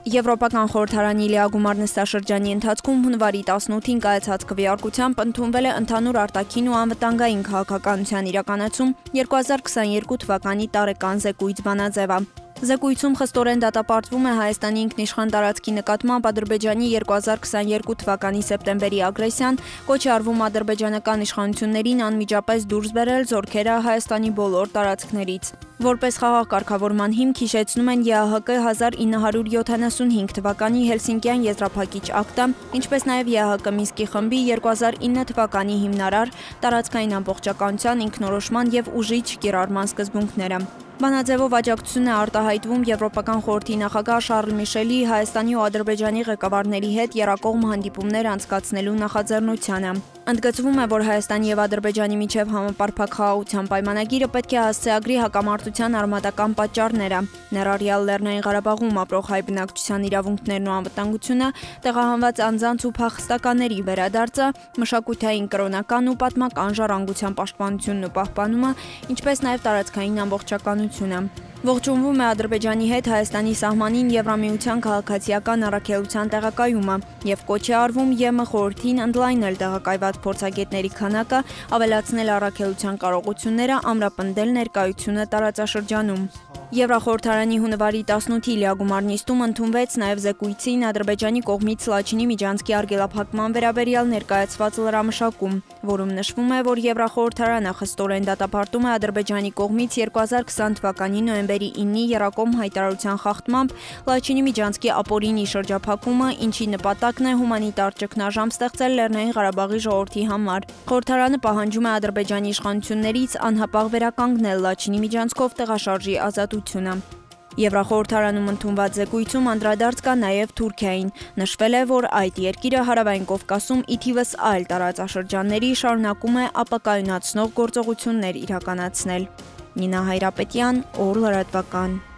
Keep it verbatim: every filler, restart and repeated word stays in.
Եվրոպական խորհրդարանի լիագումար նստաշրջանի ընթացքում հունվարի տասնութին կայացած քվեարկությամբ ընդունվել է ընդհանուր արտաքին ու անվտանգային քաղաքականության իրականացում երկու հազար քսաներկու թվականի տարեկան զեկույց բանաձևը։ Զեկույցում խստորեն դատապարտվում է Հայաստանի ինքնիշխան տարածքի նկատմամբ Ադրբեջանի երկու հազար քսաներկու թվականի սեպտեմբերի ագրեսիան, կոչ է արվում ադրբեջանական իշխանություններին անմիջապես դուրս բերել զորքերը Հայաստանի բոլոր տարածքներից։ Որպես խաղաղ կարգավորման հիմք հիշեցնում են ԵԱՀԿ հազար ինը հարյուր յոթանասունհինգ թվականի Հելսինկյան եզրափակիչ ակտը, ինչպես նաև ԵԱՀԿ Մինսկի խմբի երկու հազար ինը թվականի հիմնարար տարածքային ամբողջականության, ինքնորոշման և ուժիչ կիրառման սկզբունքները։ Բանաձևով աջակցություն է արտահայտվում Եվրոպական խորհրդի նախագահ Շարլ Միշելի Հայաստանի ու Ադրբեջանի ղեկավարների հետ եռակողմ հանդիպումներ անցկացնելու նախաձեռնությանը։ Ընդգծվում է, որ Հայաստանի և Ադրբեջանի միջև համապարփակ խաղաղության պայմանագիրը պետք է հասցեագրի հակամարտության արմատական պատճառները, ներառյալ Լեռնային Ղարաբաղում ապրող հայ բնակչության իրավունքներն ու անվտանգությունը, տեղահանված անձանց ու փախստականների վերադարձը, մշակութային, կրոնական ու պատմական ժառանգության պաշտպանությունն ու պահպանումը, ինչպես նաև տարածքային ամբողջականությունը։ Ողջունվում է Ադրբեջանի հետ Հայաստանի սահմանին Եվրամիության քաղաքացիական առաքելության տեղակայումը և կոչ է արվում ԵՄ խորհրդին ընդլայնել տեղակայված փորձագետների քանակը, ավելացնել առաքելության կարողությունները, ամրապնդել ներկայությունը տարածաշրջանում։ Եվրախորհրդարանի հունվարի տասնութի լիագումար նիստում ընդունվեց նաև զեկույցին Ադրբեջանի կողմից Լաչինի միջանցքի արգելափակման վերաբերյալ ներկայացված լրամշակում, որում նշվում է, որ Եվրախորհրդարանը խստորեն դատապարտում է Ադրբեջանի կողմից երկու հազար քսան թվականի նոյեմբերի ինի եռակողմ հայտարարության խախտմամբ Լաչինի միջանցքի ապօրինի շրջափակումը, ինչի նպատակն է հումանիտար ճգնաժամ ստեղծել Լեռնային Ղարաբաղի ժողովրդի համար։ Խորհրդարանը պահանջում է Ադրբեջանի իշխանություններից անհապաղ վերականգնել Լաչինի միջանցքով տեղաշարժի ազատությունը։ Եվրախորհրդարանում ընդունված զեկույցում անդրադարձ կա նաև Թուրքիային։ Նշվել է, որ այդ երկիրը Հարավային Կովկասում ի թիվս այլ տարածաշրջանների շարունակում է ապակայունացնող գործողություններ իրականացնել։ Նինա Հայրապետյան, Օր լրատվական։